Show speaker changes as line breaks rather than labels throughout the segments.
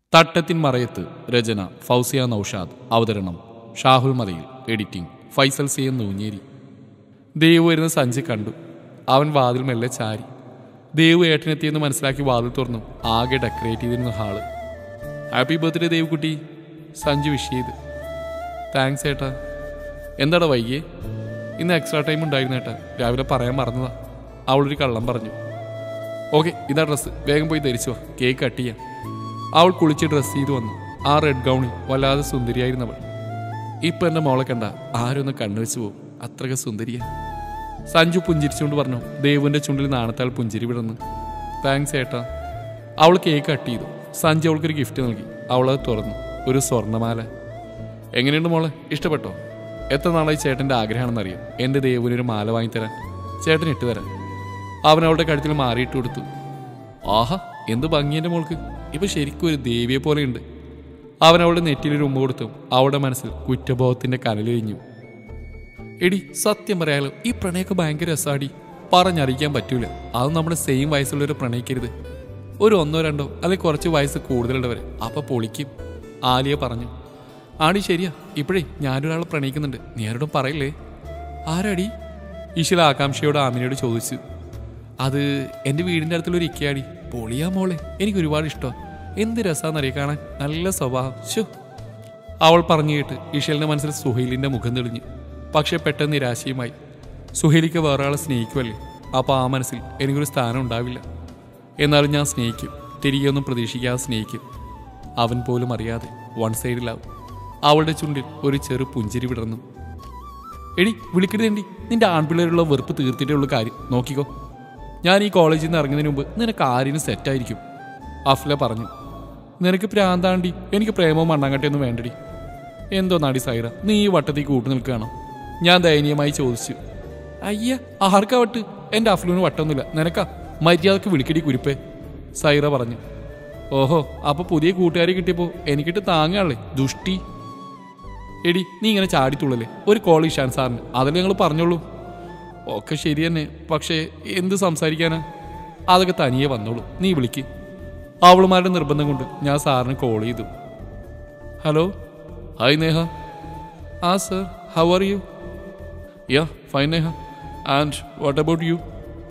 തട്ടത്തിൻ മറയത്ത്. രചന ഫൗസിയ നൌഷാദ്. അവതരണം Shahul Malayil. Editing Faisal C M Noonjeri. Devu വരുന്ന സഞ്ജയ് കണ്ടു. അവൻ വാതിൽ മെല്ലെ ചാരി. ദേവു ഏട്ടനെത്തിയെന്ന് മനസ്സിലാക്കി വാതിൽ തുറന്നു. ആകെ ഡെക്കറേറ്റ് ചെയ്തിരുന്ന hall. Happy birthday Devukutty, Sanju wish ചെയ്ത്. താങ്ക്സ് ഏട്ടാ. എന്താടാ വൈകിയേ? ഇന്ന് എക്സ്ട്രാ ടൈം ഉണ്ടായിരുന്നു ഏട്ടാ, രാവിലെ പറയാൻ മറന്നതാ. അവളൊരു കള്ളം പറഞ്ഞു. ഓക്കെ, ഇതാ ഡ്രസ്സ്, വേഗം പോയി ധരിച്ചു വാ, കേക്ക് കട്ട് ചെയ്യാം. അവൾ കുളിച്ച് ഡ്രസ്സ് ചെയ്ത് വന്നു. ആ റെഡ് ഗൗണിൽ വല്ലാതെ സുന്ദരിയായിരുന്നവൾ. ഇപ്പം എൻ്റെ മോളെ കണ്ട ആരൊന്ന് കണ്ണുവെച്ച് പോവും, അത്രയ്ക്ക് സുന്ദരിയാ. സഞ്ജു പുഞ്ചിരിച്ചുകൊണ്ട് പറഞ്ഞു. ദേവുവിൻ്റെ ചുണ്ടിൽ നാണത്താൽ പുഞ്ചിരി വിടർന്നു. താങ്ക്സ് ഏട്ടാ. അവൾ കേക്ക് കട്ട് ചെയ്തു. സഞ്ജു അവൾക്കൊരു ഗിഫ്റ്റ് നൽകി. അവളത് തുറന്നു. ഒരു സ്വർണ്ണമാല. എങ്ങനെയുണ്ട് മോളെ, ഇഷ്ടപ്പെട്ടോ? എത്ര നാളായി ചേട്ടൻ്റെ ആഗ്രഹമാണെന്നറിയാം, എൻ്റെ ദേവുവിനൊരു മാല വാങ്ങിത്തരാൻ. ചേട്ടൻ ഇട്ട് തരാം. അവൻ അവളുടെ കഴുത്തിൽ മാറിയിട്ട് കൊടുത്തു. ആഹാ, എന്ത് ഭംഗി എൻ്റെ മോൾക്ക്, ഇപ്പം ശരിക്കും ഒരു ദേവിയെ പോലെയുണ്ട്. അവൻ അവളുടെ നെറ്റിലൊരു ഉമ്മ കൊടുത്തു. അവളുടെ മനസ്സിൽ കുറ്റബോധത്തിൻ്റെ കനലിഴിഞ്ഞു. എടി, സത്യം പറയാലോ, ഈ പ്രണയമൊക്കെ ഭയങ്കര രസാടി. പറഞ്ഞറിയിക്കാൻ പറ്റൂല. അത് നമ്മുടെ സെയിം വയസ്സുള്ളവരെ പ്രണയിക്കരുത്. ഒരു 1 2 അല്ലെങ്കിൽ കുറച്ച് വയസ്സ് കൂടുതലുള്ളവരെ, അപ്പം പൊളിക്കും. ആലിയ പറഞ്ഞു. ആടി ശരിയാ, ഇപ്പോഴേ ഞാനൊരാളെ പ്രണയിക്കുന്നുണ്ട്, നീ ആരോടും പറയില്ലേ? ആരാടി? ഈശ്വല ആകാംക്ഷയോട് ആമിനയോട് ചോദിച്ചു. അത് എൻ്റെ വീടിൻ്റെ അടുത്തുള്ളൊരു ഇക്കയാടി. പൊളിയാ മോളെ, എനിക്ക് ഒരുപാട് ഇഷ്ടമാണ്. എന്ത് രസാന്നറിയ കാണാൻ, നല്ല സ്വഭാവം. ശോ, അവൾ പറഞ്ഞു കേട്ട് ഇഷലിൻ്റെ മനസ്സിൽ സുഹൈലിൻ്റെ മുഖം തെളിഞ്ഞു. പക്ഷെ പെട്ടെന്ന് നിരാശയുമായി. സുഹൈലിക്ക് വേറെ ആളെ സ്നേഹിക്കുമല്ലേ, അപ്പോൾ ആ മനസ്സിൽ എനിക്കൊരു സ്ഥാനം ഉണ്ടാവില്ല. എന്നാലും ഞാൻ സ്നേഹിക്കും, തിരികെയൊന്നും പ്രതീക്ഷിക്കാതെ സ്നേഹിക്കും. അവൻ പോലും അറിയാതെ വൺ സൈഡിലാവും. അവളുടെ ചുണ്ടിൽ ഒരു ചെറു പുഞ്ചിരി വിടർന്നു. എടി വിളിക്കരുതേണ്ടി, നിന്റെ ആൺപിള്ളേരുള്ള വെറുപ്പ് തീർത്തിട്ടേ ഉള്ള കാര്യം നോക്കിക്കോ. ഞാൻ ഈ കോളേജിൽ നിന്ന് ഇറങ്ങുന്നതിന് മുമ്പ് നിനക്ക് ആരിനും സെറ്റായിരിക്കും. അഫ്ല പറഞ്ഞു. നിനക്ക് പ്രാന്താണ്ടി, എനിക്ക് പ്രേമവും മണ്ണാങ്കട്ടയൊന്നും വേണ്ടടി. എന്തോ നാടി സൈറ, നീ ഈ വട്ടത്തിൽ കൂട്ടു നിൽക്കുകയാണോ? ഞാൻ ദയനീയമായി ചോദിച്ചു. അയ്യ, ആർക്കാ വട്ട്? എൻ്റെ അഫ്ലുവിന് വട്ടൊന്നുമില്ല, നിനക്കാ. മര്യാദക്ക് വിളിക്കടി കുരിപ്പേ, സൈറ പറഞ്ഞു. ഓഹോ, അപ്പോൾ പുതിയ കൂട്ടുകാരെ കിട്ടിയപ്പോൾ എനിക്കിട്ട് താങ്ങാളേ ദുഷ്ടി. എടി, നീ ഇങ്ങനെ ചാടിത്തുള്ളല്ലേ, ഒരു കോൾ ഇഷാൻ സാറിന്, അതല്ലേ ഞങ്ങൾ പറഞ്ഞോളൂ. ഒക്കെ ശരി തന്നെ, പക്ഷേ എന്ത് സംസാരിക്കാനാ? അതൊക്കെ തനിയെ വന്നോളൂ, നീ വിളിക്ക്. അവളുമാരുടെ നിർബന്ധം കൊണ്ട് ഞാൻ സാറിന് കോൾ ചെയ്തു. ഹലോ. ഹായ് നേഹ. ആ sir, how are you? Yeah fine Neha. And what about you?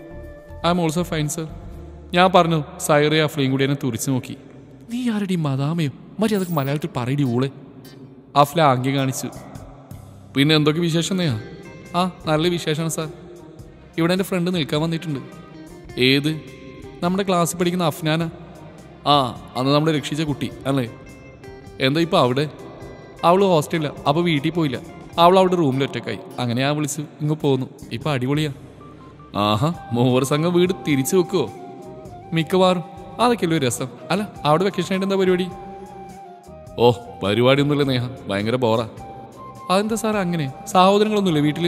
I'm also fine sir. ഞാൻ പറഞ്ഞു. സൈറയും അഫ്ലയും കൂടി എന്നെ തുറിച്ചു നോക്കി. നീ ആരടി മദാമയോ? മറ്റേ അതൊക്കെ മലയാളത്തിൽ പറയടി ഊളെ. അഫ്ല ആംഗ്യം കാണിച്ചു. പിന്നെ എന്തൊക്കെ വിശേഷം നേഹ? ആ നല്ല വിശേഷമാണ് സാർ. ഇവിടെ എൻ്റെ ഫ്രണ്ട് നിൽക്കാൻ വന്നിട്ടുണ്ട്. ഏത്? നമ്മുടെ ക്ലാസ്സിൽ പഠിക്കുന്ന അഫ്നാന. ആ, അന്ന് നമ്മൾ രക്ഷിച്ച കുട്ടി അല്ലേ? എന്താ ഇപ്പോൾ അവിടെ? അവൾ ഹോസ്റ്റലില്ല, അപ്പോൾ വീട്ടിൽ പോയില്ല. അവൾ അവിടെ റൂമിൽ ഒറ്റക്കായി. അങ്ങനെ ഞാൻ വിളിച്ചു ഇങ്ങ് പോന്നു. ഇപ്പം അടിപൊളിയാ. ആഹാ, മൂവർ സംഘം വീട് തിരിച്ചു വെക്കുമോ? മിക്കവാറും. അതൊക്കെയല്ലേ ഒരു രസം. അല്ല, അവിടെ വെക്കേഷൻ ആയിട്ട് എന്താ പരിപാടി? ഓ, പരിപാടിയൊന്നുമില്ല നേഹ, ഭയങ്കര ബോറാ. അതെന്താ സാർ അങ്ങനെ? സഹോദരങ്ങളൊന്നുമില്ലേ വീട്ടിൽ?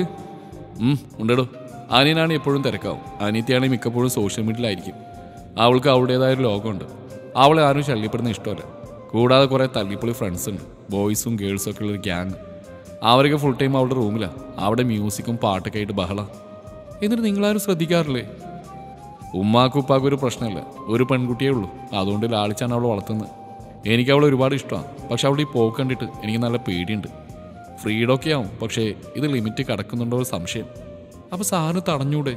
ഉണ്ടോ. അനിയനാണ് എപ്പോഴും തിരക്കാവും. അനിയത്തിയാണെങ്കിൽ മിക്കപ്പോഴും സോഷ്യൽ മീഡിയയിലായിരിക്കും. അവൾക്ക് അവളുടേതായൊരു ലോകമുണ്ട്. അവളെ ആരും ശല്യപ്പെടുന്ന ഇഷ്ടമല്ല. കൂടാതെ കുറേ തല്ലിപ്പൊളി ഫ്രണ്ട്സ് ഉണ്ട്, ബോയ്സും ഗേൾസും ഒക്കെ ഉള്ളൊരു ഗ്യാങ്. അവരൊക്കെ ഫുൾ ടൈം അവളുടെ റൂമിലാണ്. അവിടെ മ്യൂസിക്കും പാട്ടൊക്കെ ആയിട്ട് ബഹള. എന്നിട്ട് നിങ്ങളാരും ശ്രദ്ധിക്കാറില്ലേ? ഉമ്മാക്കും ഉപ്പാക്കും ഒരു പ്രശ്നമില്ല, ഒരു പെൺകുട്ടിയേ ഉള്ളൂ. അതുകൊണ്ട് ലാളിച്ചാണ് അവൾ വളർത്തുന്നത്. എനിക്ക് അവളെ ഒരുപാട് ഇഷ്ടമാണ്. പക്ഷെ അവളുടെ ഈ പോക്ക് കണ്ടിട്ട് എനിക്ക് നല്ല പേടിയുണ്ട്. ഫ്രീഡമൊക്കെ ആവും, പക്ഷേ ഇത് ലിമിറ്റ് കടക്കുന്നുണ്ടോ ഒരു സംശയം. അപ്പോൾ സാറിന് തടഞ്ഞൂടെ?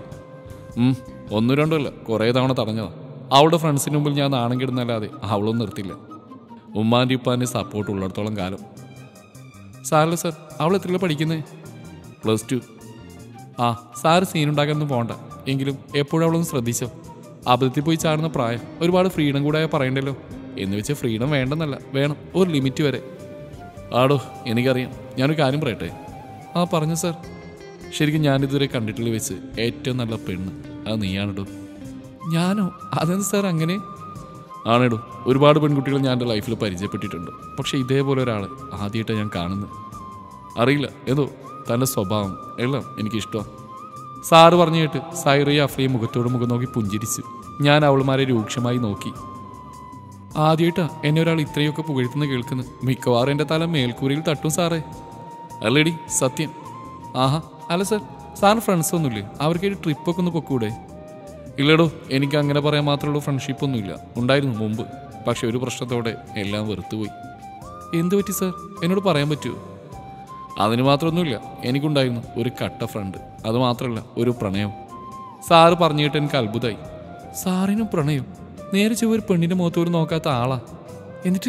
1 2 അല്ല, കുറേ തവണ തടഞ്ഞതാണ്. അവളുടെ ഫ്രണ്ട്സിന് മുമ്പിൽ ഞാൻ നാണം കിടുന്നല്ലാതെ അവളൊന്നും നിർത്തില്ല. ഉമ്മാൻ്റെ ഉപ്പാൻ്റെ സപ്പോർട്ട് ഉള്ളിടത്തോളം കാലം. സാറല്ല സാർ, അവൾ എത്രയിലാണ് പഠിക്കുന്നത്? +2. ആ, സാറ് സീനുണ്ടാക്കാനൊന്നും പോകണ്ട. എങ്കിലും എപ്പോഴും അവളൊന്ന് ശ്രദ്ധിച്ചോ. അബദ്ധത്തിൽ പോയി ചാടുന്ന പ്രായം. ഒരുപാട് ഫ്രീഡം കൂടെ പറയണ്ടല്ലോ. എന്ന് വെച്ച് ഫ്രീഡം വേണ്ടെന്നല്ല, വേണം, ഒരു ലിമിറ്റ് വരെ. ആടോ, എനിക്കറിയാം. ഞാനൊരു കാര്യം പറയട്ടെ? ആ പറഞ്ഞു സാർ. ശരിക്കും ഞാനിതുവരെ കണ്ടിട്ടുള്ള വെച്ച് ഏറ്റവും നല്ല പെണ്ണ് അത് നീയാണിടോ. ഞാനോ? അതെന്ത് സാർ അങ്ങനെ? ആണിടോ, ഒരുപാട് പെൺകുട്ടികൾ ഞാൻ എൻ്റെ ലൈഫിൽ പരിചയപ്പെട്ടിട്ടുണ്ട്. പക്ഷേ ഇതേപോലെ ഒരാൾ ആദ്യമായിട്ടാണ് ഞാൻ കാണുന്നത്. അറിയില്ല, ഏതോ തൻ്റെ സ്വഭാവം എല്ലാം എനിക്കിഷ്ടമാണ്. സാറ് പറഞ്ഞു കേട്ട് സൈറയും അഫ്ലയും മുഖത്തോട് മുഖം നോക്കി പുഞ്ചിരിച്ചു. ഞാൻ അവളുമാരെ രൂക്ഷമായി നോക്കി. ആദ്യമായിട്ടാ എന്നെ ഒരാൾ ഇത്രയൊക്കെ പുകഴ്ത്തുന്ന കേൾക്കുന്നത്. മിക്കവാറും എൻ്റെ തല മേൽക്കൂരയിൽ തട്ടും സാറേ. അല്ലേടി സത്യം. ആഹാ, അല്ല സാർ, സാറിന് ഫ്രണ്ട്സ് ഒന്നുമില്ലേ? അവർക്കൊരു ട്രിപ്പൊക്കെ ഒന്ന് പൊക്കൂടെ? ഇല്ലടോ, എനിക്ക് അങ്ങനെ പറയാൻ മാത്രമുള്ള ഫ്രണ്ട്ഷിപ്പൊന്നുമില്ല. ഉണ്ടായിരുന്നു മുമ്പ്. പക്ഷെ ഒരു പ്രശ്നത്തോടെ എല്ലാം വെറുത്തുപോയി. എന്തു പറ്റി സാർ? എന്നോട് പറയാൻ പറ്റുമോ? അതിന് മാത്രമൊന്നുമില്ല. എനിക്കുണ്ടായിരുന്നു ഒരു കട്ട ഫ്രണ്ട്. അതുമാത്രമല്ല, ഒരു പ്രണയം. സാറ് പറഞ്ഞിട്ട് എനിക്ക് അത്ഭുതമായി. സാറിനും പ്രണയം? നേരെ ചൊവ്വ ഒരു പെണ്ണിൻ്റെ മുഖത്തോട് നോക്കാത്ത ആളാ. എന്നിട്ട്?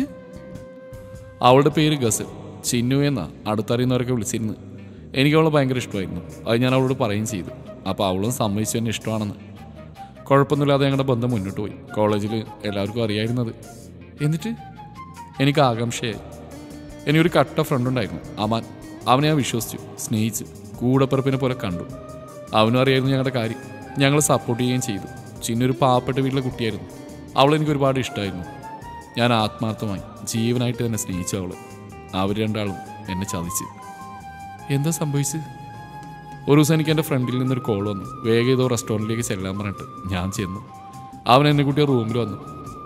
അവളുടെ പേര് ഗസൽ. ചിന്നു എന്നാ അടുത്തറിയുന്നവരൊക്കെ വിളിച്ചിരുന്നു. എനിക്ക് അവളെ ഭയങ്കര ഇഷ്ടമായിരുന്നു. അത് ഞാൻ അവളോട് പറയുകയും ചെയ്തു. അപ്പോൾ അവളും സമ്മതിച്ചു തന്നെ ഇഷ്ടമാണെന്ന്. കുഴപ്പമൊന്നുമില്ലാതെ ഞങ്ങളുടെ ബന്ധം മുന്നോട്ട് പോയി. കോളേജിൽ എല്ലാവർക്കും അറിയായിരുന്നത്. എന്നിട്ട് എനിക്ക് ആകാംക്ഷയായി. എനിക്കൊരു കട്ട ഫ്രണ്ട് ഉണ്ടായിരുന്നു, അമാൻ. അവനെ ഞാൻ വിശ്വസിച്ചു, സ്നേഹിച്ചു, കൂടപ്പിറപ്പിനെ പോലെ കണ്ടു. അവനും അറിയായിരുന്നു ഞങ്ങളുടെ കാര്യം. ഞങ്ങൾ സപ്പോർട്ട് ചെയ്യുകയും ചെയ്തു. ചിന്നൊരു പാവപ്പെട്ട വീട്ടിലെ കുട്ടിയായിരുന്നു. അവളെനിക്ക് ഒരുപാട് ഇഷ്ടമായിരുന്നു. ഞാൻ ആത്മാർത്ഥമായി ജീവനായിട്ട് തന്നെ സ്നേഹിച്ചു അവൾ. അവർ രണ്ടാളും എന്നെ ചതിച്ച്. എന്താ സംഭവിച്ചത്? ഒരു ദിവസം എനിക്ക് എൻ്റെ ഫ്രണ്ടിൽ നിന്നൊരു കോൾ വന്നു. വേഗം ഏതോ റെസ്റ്റോറൻറ്റിലേക്ക് ചെല്ലാൻ പറഞ്ഞിട്ട് ഞാൻ ചെന്നു. അവൻ എന്നെ കുട്ടിയെ റൂമിൽ വന്നു.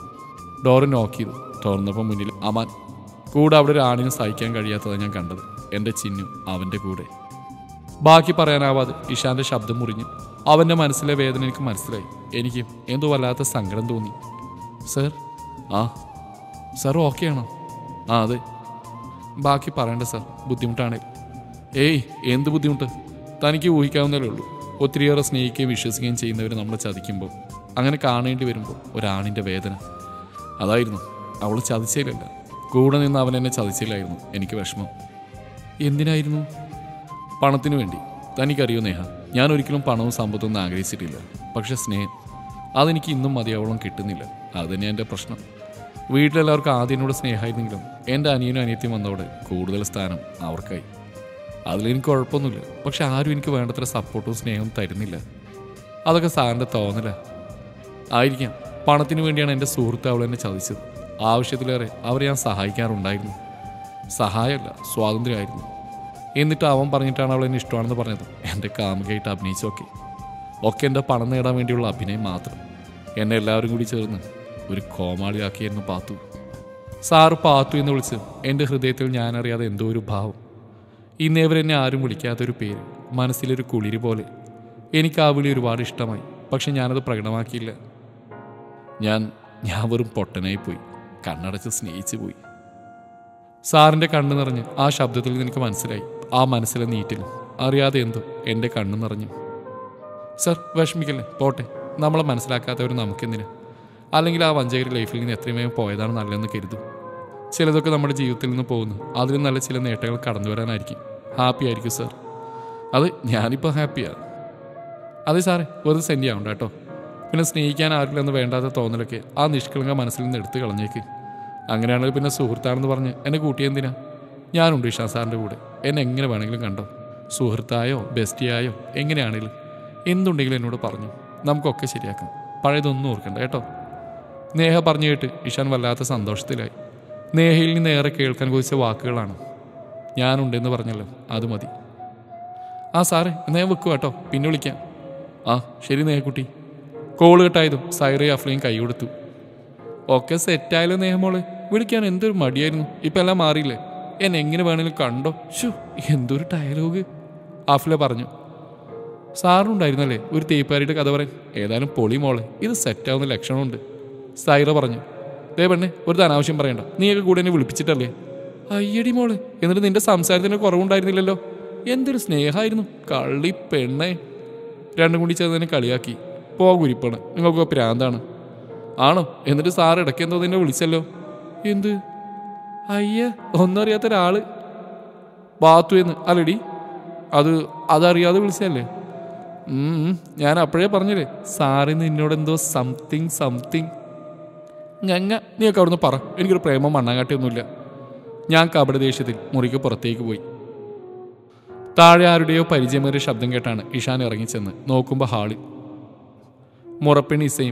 ഡോറ് നോക്ക് ചെയ്തു. തുറന്നപ്പോൾ മുന്നിൽ അമാൻ. കൂടെ അവിടെ ഒരു ആണിനും സഹിക്കാൻ കഴിയാത്തതാണ് ഞാൻ കണ്ടത്. എൻ്റെ ചിന്നു അവൻ്റെ കൂടെ. ബാക്കി പറയാനാവാതെ ഇഷാൻ്റെ ശബ്ദം മുറിഞ്ഞു. അവൻ്റെ മനസ്സിലെ വേദന എനിക്ക് മനസ്സിലായി. എനിക്കും എന്തോ വല്ലാത്ത സങ്കടം തോന്നി. സർ? ആ സാർ ഓക്കെ ആണോ? ആ അതെ. ബാക്കി പറയണ്ട സാർ, ബുദ്ധിമുട്ടാണ്. ഏയ് എന്ത് ബുദ്ധിമുട്ട്? തനിക്ക് ഊഹിക്കാവുന്നതേ ഉള്ളൂ. ഒത്തിരിയേറെ സ്നേഹിക്കുകയും വിശ്വസിക്കുകയും ചെയ്യുന്നവർ നമ്മളെ ചതിക്കുമ്പോൾ, അങ്ങനെ കാണേണ്ടി വരുമ്പോൾ ഒരാണിൻ്റെ വേദന. അതായിരുന്നു. അവൾ ചതിച്ചില്ലല്ല, കൂടെ നിന്ന് അവൻ എന്നെ ചതിച്ചില്ലായിരുന്നു. എനിക്ക് വിഷമം. എന്തിനായിരുന്നു? പണത്തിനു വേണ്ടി. തനിക്കറിയോ നേഹ, ഞാൻ ഒരിക്കലും പണവും സമ്പത്തൊന്നും ആഗ്രഹിച്ചിട്ടില്ല. പക്ഷെ സ്നേഹം, അതെനിക്ക് ഇന്നും മതിയാവോളം കിട്ടുന്നില്ല. അതുതന്നെ എൻ്റെ പ്രശ്നം. വീട്ടിലെല്ലാവർക്കും ആദ്യം എന്നോട് സ്നേഹമായിരുന്നെങ്കിലും എൻ്റെ അനിയനും അനിയത്തിയും വന്നതോടെ കൂടുതൽ സ്ഥാനം അവർക്കായി. അതിലെനിക്ക് കുഴപ്പമൊന്നുമില്ല. പക്ഷെ ആരും എനിക്ക് വേണ്ടത്ര സപ്പോർട്ടും സ്നേഹവും തരുന്നില്ല. അതൊക്കെ സാറിൻ്റെ തോന്നല ആയിരിക്കാം. പണത്തിന് വേണ്ടിയാണ് എൻ്റെ സുഹൃത്ത് അവൾ എന്നെ ചതിച്ചത്. ആവശ്യത്തിലേറെ അവരെ ഞാൻ സഹായിക്കാറുണ്ടായിരുന്നു. സഹായമല്ല, സ്വാതന്ത്ര്യമായിരുന്നു. എന്നിട്ട് അവൻ പറഞ്ഞിട്ടാണ് അവൾ എന്നെ ഇഷ്ടമാണെന്ന് പറഞ്ഞത്. എൻ്റെ കാമുകയായിട്ട് അഭിനയിച്ചൊക്കെ എൻ്റെ പണം നേടാൻ വേണ്ടിയുള്ള അഭിനയം മാത്രം. എന്നെ എല്ലാവരും കൂടി ചേർന്ന് ഒരു കോമാളിയാക്കിയായിരുന്നു പാത്തു. സാറ് പാത്തു എന്ന് വിളിച്ച് എൻ്റെ ഹൃദയത്തിൽ ഞാനറിയാതെ എന്തോ ഒരു ഭാവം. ഇന്നേവരെന്നെ ആരും വിളിക്കാത്തൊരു പേര്, മനസ്സിലൊരു കുളിര് പോലെ. എനിക്ക് ആ വിളി ഒരുപാട് ഇഷ്ടമായി. പക്ഷെ ഞാനത് പ്രകടമാക്കിയില്ല. ഞാൻ വെറും പൊട്ടനായിപ്പോയി. കണ്ണടച്ച് സ്നേഹിച്ചു പോയി. സാറിൻ്റെ കണ്ണ് നിറഞ്ഞ് ആ ശബ്ദത്തിൽ നിന്ന് എനിക്ക് മനസ്സിലായി. ആ മനസ്സിലെ നീറ്റിലും അറിയാതെ എന്തോ എൻ്റെ കണ്ണ് നിറഞ്ഞു. സർ വിഷമിക്കല്ലേ, പോട്ടെ. നമ്മളെ മനസ്സിലാക്കാത്തവർ നമുക്കെന്തിന്? അല്ലെങ്കിൽ ആ വഞ്ചകരി ലൈഫിൽ നിന്ന് എത്രയും വേഗം പോയതാണ് നല്ലതെന്ന് കരുതും. ചിലതൊക്കെ നമ്മുടെ ജീവിതത്തിൽ നിന്ന് പോകുന്നു. അതിലും നല്ല ചില നേട്ടങ്ങൾ കടന്നു വരാനായിരിക്കും. ഹാപ്പി ആയിരിക്കും സാർ. അത് ഞാനിപ്പോൾ ഹാപ്പിയാണ്. അതെ സാറേ, വെറുതെ സെൻഡ് ആവണ്ട കേട്ടോ. പിന്നെ സ്നേഹിക്കാൻ ആരില്ലെന്ന് വേണ്ടാത്ത തോന്നലൊക്കെ ആ നിഷ്കളങ്ക മനസ്സിൽ നിന്ന് എടുത്ത് കളഞ്ഞേക്ക്. അങ്ങനെയാണെങ്കിൽ പിന്നെ സുഹൃത്താണെന്ന് പറഞ്ഞ് എന്നെ കൂട്ടിയെന്തിനാ? ഞാനുണ്ട് ഇഷാ സാറിൻ്റെ കൂടെ. എന്നെ എങ്ങനെ വേണമെങ്കിലും കണ്ടോ. സുഹൃത്തായോ ബെസ്റ്റിയായോ എങ്ങനെയാണെങ്കിലും എന്തുണ്ടെങ്കിലും എന്നോട് പറഞ്ഞു. നമുക്കൊക്കെ ശരിയാക്കാം. പഴയതൊന്നും ഓർക്കണ്ട കേട്ടോ. നേഹ പറഞ്ഞു കേട്ട് ഇഷാൻ വല്ലാത്ത സന്തോഷത്തിലായി. നേഹയിൽ നിന്ന് ഏറെ കേൾക്കാൻ കൊതിച്ച വാക്കുകളാണ്. ഞാനുണ്ടെന്ന് പറഞ്ഞല്ലോ, അത് മതി. ആ സാറേ, എന്നാ ഞാൻ വെക്കുക കേട്ടോ, പിന്നെ വിളിക്കാം. ആ ശരി നേഹക്കുട്ടി. കോള് കെട്ടായതും സൈറയും അഫ്ലയും കൈ കൊടുത്തു. ഒക്കെ സെറ്റായാലോ നേഹമോള്? വിളിക്കാൻ എന്തൊരു മടിയായിരുന്നു. ഇപ്പം എല്ലാം മാറിയില്ലേ? എന്നെ എങ്ങനെ വേണമെങ്കിലും കണ്ടോ. ഷു, എന്തൊരു ഡയലോഗ്. അഫ്ല പറഞ്ഞു. സാറിനുണ്ടായിരുന്നല്ലേ ഒരു തേപ്പുകാരിയുടെ കഥ പറയാൻ? ഏതായാലും പൊളി മോളെ, ഇത് സെറ്റാവുന്ന ലക്ഷണമുണ്ട്. സൈറ പറഞ്ഞു. ദേ പെണ്ണെ, ഒരു അനാവശ്യം പറയണ്ട. നീയൊക്കെ കൂടെ എന്നെ വിളിപ്പിച്ചിട്ടല്ലേ? അയ്യടി മോളെ, എന്നിട്ട് നിന്റെ സംസാരത്തിന് കുറവുണ്ടായിരുന്നില്ലല്ലോ. എന്തൊരു സ്നേഹമായിരുന്നു. കള്ളി പെണ്ണെ. രണ്ടും കൂടി ചേർന്ന് തന്നെ കളിയാക്കി. പോകുരിപ്പാണ്, നിങ്ങൾക്ക് പ്രാന്താണ്. ആണോ? എന്നിട്ട് സാറ് ഇടയ്ക്ക് എന്തോ നിന്നെ വിളിച്ചല്ലോ. എന്ത്? അയ്യ, ഒന്നും അറിയാത്ത ഒരാള്. ബാത്തു എന്ന് അല്ലടി? അതറിയാതെ വിളിച്ചല്ലേ? ഞാൻ അപ്പോഴേ പറഞ്ഞില്ലേ സാറിന് നിന്നോട് എന്തോ സംതിങ്. നീയൊക്കെ അവിടുന്ന് പറ. എനിക്കൊരു പ്രേമം മണ്ണാങ്കാട്ടിയൊന്നുമില്ല. ഞാൻ കപട ദേഷ്യത്തിൽ മുറിക്ക് പുറത്തേക്ക് പോയി. താഴെ ആരുടെയോ പരിചയമേറിയ ശബ്ദം കേട്ടാണ് ഇഷാൻ ഇറങ്ങിച്ചെന്ന് നോക്കുമ്പോൾ ഹാളിൽ മുറപ്പെണ്ണി ഇസയും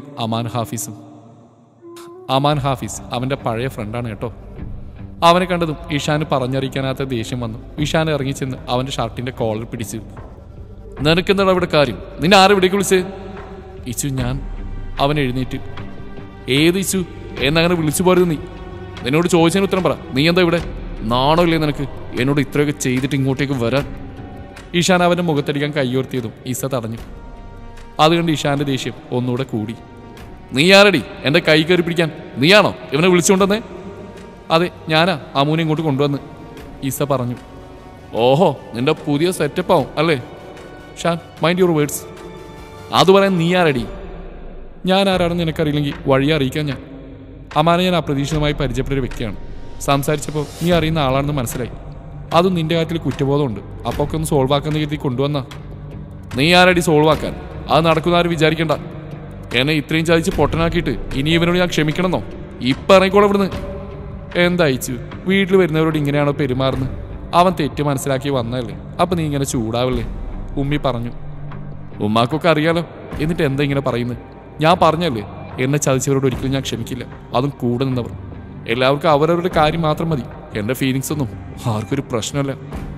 അമാൻ ഹാഫിസ് അവൻ്റെ പഴയ ഫ്രണ്ടാണ് കേട്ടോ. അവനെ കണ്ടതും ഇഷാന് പറഞ്ഞറിയിക്കാനാത്ത ദേഷ്യം വന്നു. ഇഷാൻ ഇറങ്ങിച്ചെന്ന് അവൻ്റെ ഷർട്ടിൻ്റെ കോളർ പിടിച്ചു. നിനക്കെന്താണ് അവിടെ കാര്യം? നിന്നെ ആരെ ഇവിടേക്ക് വിളിച്ചേ? ഇച്ചു ഞാൻ. അവൻ എഴുന്നേറ്റ്. ഏത് ഇച്ചു? എന്നങ്ങനെ വിളിച്ചു പോരുത് നീ. നിന്നോട് ചോദിച്ചതിന് ഉത്തരം പറ. നീ എന്താ ഇവിടെ? നാണോ ഇല്ലേ നിനക്ക് എന്നോട് ഇത്രയൊക്കെ ചെയ്തിട്ട് ഇങ്ങോട്ടേക്ക് വരാൻ? ഇഷാൻ അവൻ്റെ മുഖത്തടിക്കാൻ കൈയോർത്തിയതും ഇസ തടഞ്ഞു. അതുകൊണ്ട് ഇഷാന്റെ ദേഷ്യം ഒന്നുകൂടെ കൂടി. നീ ആരടി എൻ്റെ കൈ കയറി പിടിക്കാൻ? നീയാണോ ഇവനെ വിളിച്ചുകൊണ്ടെന്നേ? അതെ, ഞാനാ അമ്മൂനെ ഇങ്ങോട്ട് കൊണ്ടുവന്ന്, ഈസ പറഞ്ഞു. ഓഹോ, നിന്റെ പുതിയ സെറ്റപ്പ് ആവും അല്ലേ? Shan, mind your words. അത് പറയാൻ നീ ആരടി? ഞാൻ ആരാണെന്ന് നിനക്കറിയില്ലെങ്കിൽ വഴിയെ അറിയിക്കാൻ ഞാൻ. അമ്മാനെ ഞാൻ അപ്രതീക്ഷിതമായി പരിചയപ്പെട്ട ഒരു വ്യക്തിയാണ്. സംസാരിച്ചപ്പോൾ നീ അറിയുന്ന ആളാണെന്ന് മനസ്സിലായി. അതും നിന്റെ കാര്യത്തിൽ കുറ്റബോധമുണ്ട്. അപ്പോൾ ഒക്കെ ഒന്ന് സോൾവ് ആക്കുന്ന രീതിയിൽ കൊണ്ടുവന്നാ. നീ ആരടി സോൾവ് ആക്കാൻ? അത് നടക്കുന്ന ആരും വിചാരിക്കണ്ട. എന്നെ ഇത്രയും ചതിച്ച് പൊട്ടനാക്കിയിട്ട് ഇനി ഇവനോട് ഞാൻ ക്ഷമിക്കണമെന്നോ? ഇപ്പം ഇറങ്ങിക്കോളെ ഇവിടുന്ന്. എന്തയച്ചു? വീട്ടിൽ വരുന്നവരോട് ഇങ്ങനെയാണോ പെരുമാറുന്നത്? അവൻ തെറ്റ് മനസ്സിലാക്കി വന്നതല്ലേ, അപ്പം നീ ഇങ്ങനെ ചൂടാവില്ലേ? ഉമ്മി പറഞ്ഞു. ഉമ്മാക്കൊക്കെ അറിയാലോ, എന്നിട്ട് എന്താ ഇങ്ങനെ പറയുന്നത്? ഞാൻ പറഞ്ഞല്ലേ, എന്നെ ചതിച്ചവരോട് ഒരിക്കലും ഞാൻ ക്ഷമിക്കില്ല. അതും കൂടെ നിന്നവർ. എല്ലാവർക്കും അവരവരുടെ കാര്യം മാത്രം മതി. എൻ്റെ ഫീലിങ്സ് ഒന്നും ആർക്കൊരു പ്രശ്നമല്ല.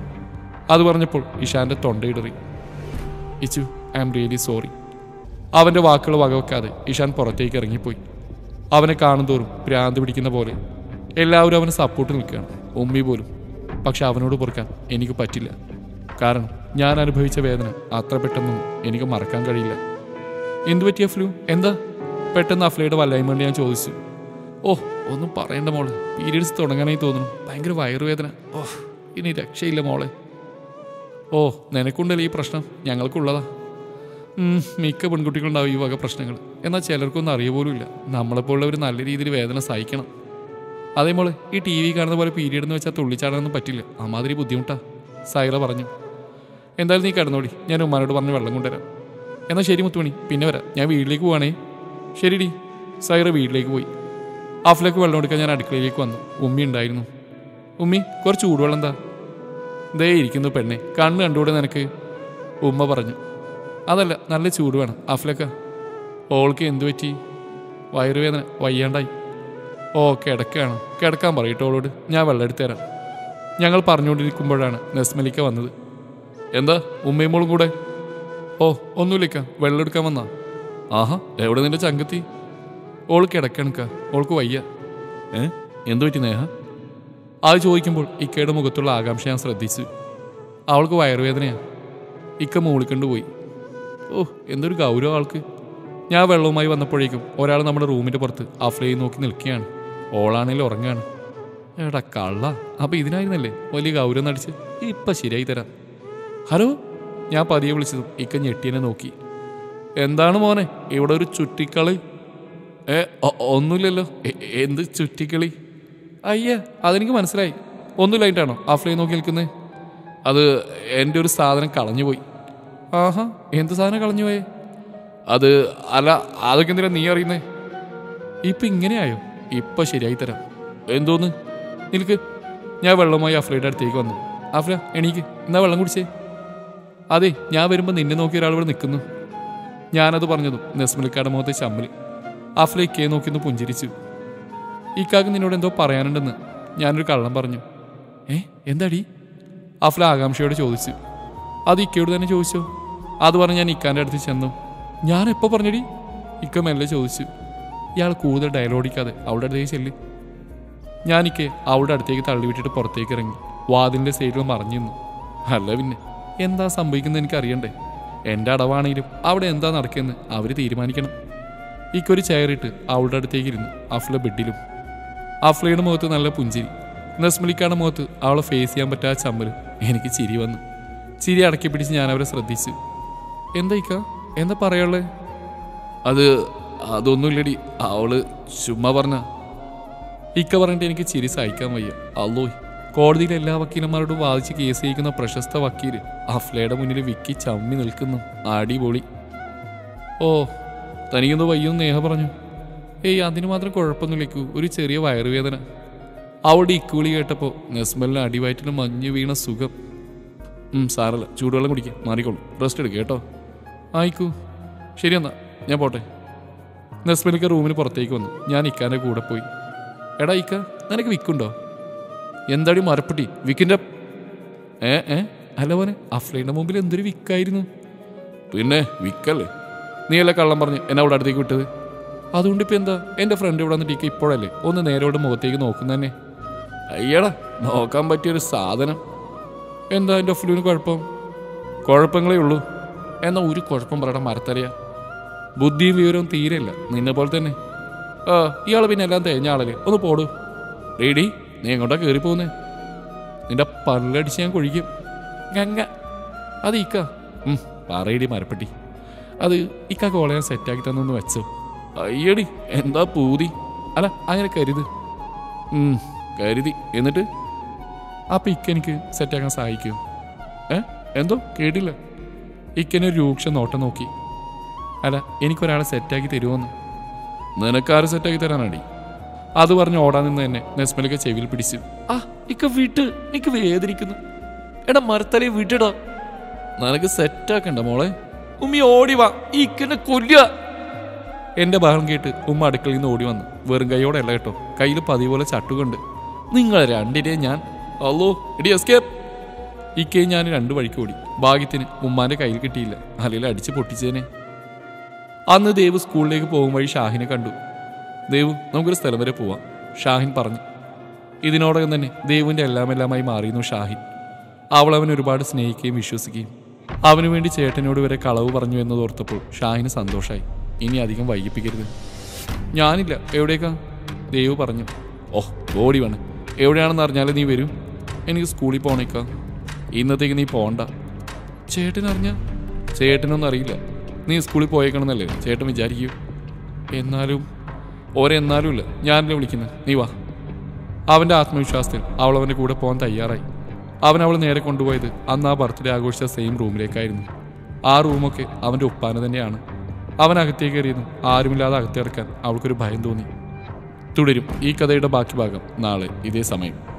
അത് പറഞ്ഞപ്പോൾ ഇഷാന്റെ തൊണ്ടയിടറി. Ichu, I am really sorry. അവൻ്റെ വാക്കുകൾ വകവെക്കാതെ ഇഷാൻ പുറത്തേക്ക് ഇറങ്ങിപ്പോയി. അവനെ കാണുന്തോറും ഭ്രാന്ത് പിടിക്കുന്ന പോലെ എല്ലാവരും അവനെ സപ്പോർട്ട് നിൽക്കുകയാണ്, ഉമ്മി പോലും. പക്ഷെ അവനോട് പൊറുക്കാൻ എനിക്ക് പറ്റില്ല. കാരണം ഞാൻ അനുഭവിച്ച വേദന അത്ര പെട്ടെന്നൊന്നും എനിക്ക് മറക്കാൻ കഴിയില്ല. എന്തു പറ്റിയ ഫ്ലൂ? എന്താ? പെട്ടെന്ന് അഫ്ലയുടെ വല്ലായ്മ ഞാൻ ചോദിച്ചു. ഓ, ഒന്നും പറയണ്ട മോളെ, പീരീഡ്സ് തുടങ്ങാനായി തോന്നുന്നു. ഭയങ്കര വയറുവേദന. ഓ, ഇനി രക്ഷയില്ല മോളെ. ഓ, നിനക്കുണ്ടല്ലോ ഈ പ്രശ്നം, ഞങ്ങൾക്കുള്ളതാ. മിക്ക പെൺകുട്ടികളുണ്ടാവും ഈ വക പ്രശ്നങ്ങൾ. എന്നാൽ ചിലർക്കൊന്നും അറിയ പോലും ഇല്ല. നമ്മളെപ്പോലുള്ളവർ നല്ല രീതിയിൽ വേദന സഹിക്കണം. അതേ മോളെ, ഈ ടി വി കാണുന്ന പോലെ പീരീഡ് എന്ന് വെച്ചാൽ തുള്ളിച്ചാടാനൊന്നും പറ്റില്ല. അമാതിരി ബുദ്ധിമുട്ടാ, സൈറ പറഞ്ഞു. എന്തായാലും നീ കിടന്നോടി, ഞാൻ ഉമ്മാനോട് പറഞ്ഞ് വെള്ളം കൊണ്ടുവരാം. എന്നാൽ ശരി മുത്തുമണി, പിന്നെ വരാം. ഞാൻ വീട്ടിലേക്ക് പോവാണേ. ശരിടി. സൈറ വീട്ടിലേക്ക് പോയി. അഫ്ലേക്ക് വെള്ളം എടുക്കാൻ ഞാൻ അടുക്കളയിലേക്ക് വന്നു. ഉമ്മി ഉണ്ടായിരുന്നു. ഉമ്മി, കുറച്ച് ചൂടുവെള്ളം എന്താ? ദേ ഇരിക്കുന്നു പെണ്ണെ, കണ്ണ് കണ്ടുകൂടെ നിനക്ക്? ഉമ്മ പറഞ്ഞു. അതല്ല, നല്ല ചൂട് വേണം. അഫ്ലക്ക, ഓൾക്ക് എന്തു പറ്റി? വയറുവേദന, വയ്യാണ്ടായി. ഓ, കിടക്കുകയാണ്. കിടക്കാൻ പറയട്ടോ ഓളോട്, ഞാൻ വെള്ളം എടുത്തു തരാം. ഞങ്ങൾ പറഞ്ഞുകൊണ്ടിരിക്കുമ്പോഴാണ് നസ്മലിക്ക വന്നത്. എന്താ ഉമ്മയും മോളും കൂടെ? ഓ, ഒന്നുമില്ലിക്ക, വെള്ളം എടുക്കാൻ വന്നാ. ആഹാ, എവിടെ നിന്റെ ചങ്കത്തി? ഓൾ കിടക്കണക്ക, ഓൾക്ക് വയ്യ. എന്തു പറ്റി നേഹ? അത് ചോദിക്കുമ്പോൾ ഇക്കയുടെ മുഖത്തുള്ള ആകാംക്ഷ ഞാൻ ശ്രദ്ധിച്ചു. അവൾക്ക് വയറുവേദനയാണ്. ഇക്ക മൂളിക്കൊണ്ടുപോയി. ഓ, എന്തൊരു ഗൗരവം ആൾക്ക്. ഞാൻ വെള്ളവുമായി വന്നപ്പോഴേക്കും ഒരാൾ നമ്മുടെ റൂമിൻ്റെ പുറത്ത് അഫ്ലയെ നോക്കി നിൽക്കുകയാണ്. ഓളാണെങ്കിൽ ഉറങ്ങാണ്. എടാ കള്ള, അപ്പം ഇതിനായിരുന്നല്ലേ വലിയ ഗൗരവം നടിച്ച്? ഇപ്പം ശരിയായി തരാം. ഹലോ, ഞാൻ പതിയെ വിളിച്ചതും ഇക്ക ഞെട്ടിയനെ നോക്കി. എന്താണ് മോനെ ഇവിടെ ഒരു ചുറ്റിക്കളി? ഒന്നുമില്ലല്ലോ. എന്ത് ചുറ്റിക്കളി? അയ്യ, അതെനിക്ക് മനസ്സിലായി. ഒന്നുമില്ലായിട്ടാണോ അഫ്ലയെ നോക്കി നിൽക്കുന്നത്? അത് എൻ്റെ ഒരു സാധനം കളഞ്ഞുപോയി. ആഹാ, എന്ത് സാധനം കളഞ്ഞുപോയേ? അത് അല്ല, അതൊക്കെ എന്തിനാ നീ അറിയുന്നേ? ഇപ്പം ഇങ്ങനെയായോ? ഇപ്പം ശരിയായി തരാം. എന്തോന്ന്? നിൽക്ക്. ഞാൻ വെള്ളവുമായി അഫ്ലയുടെ അടുത്തേക്ക് വന്നു. അഫ്ല, എണീക്ക്, എന്നാ വെള്ളം കുടിച്ചേ. അതെ, ഞാൻ വരുമ്പോൾ നിന്നെ നോക്കി ഒരാൾ ഇവിടെ നിൽക്കുന്നു. ഞാനത് പറഞ്ഞതും നസ്മലിക്കാടെ മുഖത്തെ ചമ്മല്. അഫ്ല ഇക്കയെ നോക്കിന്ന് പുഞ്ചിരിച്ചു. ഇക്കാക്ക് നിന്നോട് എന്തോ പറയാനുണ്ടെന്ന് ഞാനൊരു കള്ളം പറഞ്ഞു. എന്താടി? അഫ്ല ആകാംക്ഷയോട് ചോദിച്ചു. അത് ഇക്കയോട് തന്നെ ചോദിച്ചോ? അത് പറഞ്ഞ് ഞാൻ ഇക്കാൻ്റെ അടുത്ത് ചെന്നു. ഞാൻ എപ്പോൾ പറഞ്ഞടി? ഇക്ക മെല്ലെ ചോദിച്ചു. ഇയാൾ കൂടുതൽ ഡയലോഗിക്കാതെ അവളുടെ അടുത്തേക്ക് ചെല്ലി. ഞാനിക്കെ അവളുടെ അടുത്തേക്ക് തള്ളിവിട്ടിട്ട് പുറത്തേക്ക് ഇറങ്ങി വാതിലിൻ്റെ സൈഡിൽ മറിഞ്ഞു നിന്നു. അല്ല പിന്നെ എന്താ സംഭവിക്കുന്നത് എനിക്കറിയണ്ടേ? എൻ്റെ അടവാണെങ്കിലും അവിടെ എന്താ നടക്കുന്നത് അവർ തീരുമാനിക്കണം. ഇക്കൊരു ചെയറിട്ട് അവളുടെ അടുത്തേക്ക് ഇരുന്നു. അഫ്ല ബെഡിലും. അഫ്ലയുടെ മുഖത്ത് നല്ല പുഞ്ചിരി. നസ്മലിക്കാരുടെ മുഖത്ത് അവളെ ഫേസ് ചെയ്യാൻ പറ്റാത്ത ചമ്മലും. എനിക്ക് ചിരി വന്നു. ചിരി അടക്കി പിടിച്ച് ഞാൻ അവരെ ശ്രദ്ധിച്ചു. എന്താ ഇക്ക, എന്താ പറയുള്ളേ? അതൊന്നുമില്ലടി, അവള് ചുമ്മാ പറഞ്ഞ. ഇക്ക പറഞ്ഞിട്ട് എനിക്ക് ചിരി സഹിക്കാൻ വയ്യ. അല്ലോയ്, കോടതിയിൽ എല്ലാ വക്കീലന്മാരോടും വാദിച്ച് കേസ് ചെയ്യിക്കുന്ന പ്രശസ്ത വക്കീല് അഫ്ലയുടെ മുന്നിൽ വിക്കി ചമ്മി നിൽക്കുന്നു. അടിപൊളി. ഓ, തനിക്കെന്തോ വയ്യെന്ന് നേഹ പറഞ്ഞു. ഏയ്, അതിന് മാത്രം കുഴപ്പമൊന്നുമില്ലേക്കൂ, ഒരു ചെറിയ വയറുവേദന. അവളുടെ ഇക്കുവിളി കേട്ടപ്പോൾ നസ്മലിന് അടിവയറ്റിന് മഞ്ഞ് വീണ സുഖം. സാരല്ല, ചൂടുവെള്ളം കുടിക്കുക, മാറിക്കോളൂ, റെസ്റ്റ് എടുക്കുക കേട്ടോ. ആയിക്കൂ, ശരിയെന്നാ, ഞാൻ പോട്ടെ. നസ്മലിക്ക റൂമിന് പുറത്തേക്ക് വന്നു. ഞാൻ ഇക്കാൻ്റെ കൂടെ പോയി. എടാ ഇക്ക, നിനക്ക് വിക്കുണ്ടോ? എന്താടി മരപ്പെട്ടി, വിക്കിൻ്റെ? അല്ല പോനെ, അഫ്ലയുടെ മുമ്പിൽ എന്തൊരു വിക്കായിരുന്നു. പിന്നെ വിക്കല്ലേ, നീ അല്ല കള്ളം പറഞ്ഞ് എന്നെ അവിടെ അടുത്തേക്ക് വിട്ടത്. അതുകൊണ്ടിപ്പോൾ എന്താ? എൻ്റെ ഫ്രണ്ട് ഇവിടെ വന്നിട്ട് ഇക്ക ഇപ്പോഴല്ലേ ഒന്ന് നേരോടെ മുഖത്തേക്ക് നോക്കുന്ന തന്നെ. അയ്യടാ, നോക്കാൻ പറ്റിയൊരു സാധനം. എന്താ എൻ്റെ ഫ്ലൂവിന് കുഴപ്പം? കുഴപ്പങ്ങളേ ഉള്ളൂ. എന്നാൽ ഒരു കുഴപ്പം പറയടാ മരത്തറിയാ. ബുദ്ധിയും വിവരവും തീരെയില്ല, നിന്നെ പോലെ തന്നെ. ആ ഇയാൾ പിന്നെ എല്ലാം തേഞ്ഞ ആളല്ലേ, ഒന്ന് പോടൂ. റെഡി, നീ എങ്ങോട്ടാ കയറി പോകുന്നേ? നിന്റെ പല്ലടിച്ച് ഞാൻ കൊഴിക്കും. ഗംഗ അത് ഇക്ക. പറയടി മരപ്പെട്ടി. അത് ഇക്ക കോളെ ഞാൻ സെറ്റാക്കി തന്നൊന്ന് വെച്ചോ. അയ്യടി എന്താ പൂതി. അല്ല അങ്ങനെ കരുത്. കരുതി. എന്നിട്ട് അപ്പം ഇക്ക എനിക്ക് സെറ്റാക്കാൻ സഹായിക്കുമോ? എന്തോ കേട്ടില്ല. ഇക്കനൊരു രൂക്ഷ നോട്ടം നോക്കി. അല്ല എനിക്കൊരാളെ സെറ്റാക്കി തരുമോന്ന്. നിനക്കാര് സെറ്റാക്കി തരാനടി? അത് പറഞ്ഞ് ഓടാൻ നിന്ന് തന്നെ നെസ്മലൊക്കെ ചെവിയിൽ പിടിച്ചു. ഇക്ക വിട്ട്, എനിക്ക് വേദനിക്കുന്നു. എടാ മരത്തലേ വിട്ടിടാ. നിനക്ക് സെറ്റാക്കണ്ട മോളെ. ഉമ്മി ഓടി വാ, ഇക്കനെ കൊല്ലുക. എന്റെ ബഹളം കേട്ട് ഉമ്മ അടുക്കളയിൽ നിന്ന് ഓടി വന്നു. വെറും കൈയോടെ അല്ല കേട്ടോ, കയ്യിൽ പതിപോലെ ചട്ടുകൊണ്ട്. നിങ്ങൾ രണ്ടിനെയും ഞാൻ അല്ലോ എടി എസ്കേപ്പ്. ഇക്കയും ഞാൻ 2 വഴിക്ക് ഓടി. ഭാഗ്യത്തിന് ഉമ്മാന്റെ കയ്യിൽ കിട്ടിയില്ല, അല്ലെങ്കിൽ അടിച്ച് പൊട്ടിച്ചേനെ. അന്ന് ദേവ് സ്കൂളിലേക്ക് പോകും വഴി ഷാഹിനെ കണ്ടു. ദേവു നമുക്കൊരു സ്ഥലം വരെ പോവാം, ഷാഹിൻ പറഞ്ഞു. ഇതിനോടകം തന്നെ ദേവുവിൻ്റെ എല്ലാമെല്ലാമായി മാറിയിരുന്നു ഷാഹിൻ. അവൾ അവൻ ഒരുപാട് സ്നേഹിക്കുകയും വിശ്വസിക്കുകയും അവനു വേണ്ടി ചേട്ടനോട് വരെ കളവ് പറഞ്ഞു എന്നതോർത്തപ്പോൾ ഷാഹിന് സന്തോഷമായി. ഇനി അധികം വൈകിപ്പിക്കരുത്. ഞാനില്ല, എവിടേക്കാ? ദേവു പറഞ്ഞു. ഓടി വേണം. എവിടെയാണെന്ന് അറിഞ്ഞാലേ നീ വരും. എനിക്ക് സ്കൂളിൽ പോണേക്കാ. ഇന്നത്തേക്ക് നീ പോണ്ട. ചേട്ടനറിഞ്ഞ? ചേട്ടനൊന്നും അറിയില്ല. നീ സ്കൂളിൽ പോയേക്കണമെന്നല്ലേ ചേട്ടൻ വിചാരിക്കൂ. എന്നാലും ഒരെന്നാലും ഇല്ല, ഞാനല്ലേ വിളിക്കുന്നത്, നീ വാ. അവൻ്റെ ആത്മവിശ്വാസത്തിൽ അവൾ അവൻ്റെ കൂടെ പോകാൻ തയ്യാറായി. അവൾ നേരെ കൊണ്ടുപോയത് അന്ന് ആ ബർത്ത്ഡേ ആഘോഷിച്ച സെയിം റൂമിലേക്കായിരുന്നു. ആ റൂമൊക്കെ അവൻ്റെ ഉപ്പാന തന്നെയാണ്. അവൻ അകത്തേക്ക് കയറിയതും ആരുമില്ലാതെ അകത്തേർക്കാൻ അവൾക്കൊരു ഭയം തോന്നി. തുടരും ഈ കഥയുടെ ബാക്കി ഭാഗം നാളെ ഇതേ സമയം.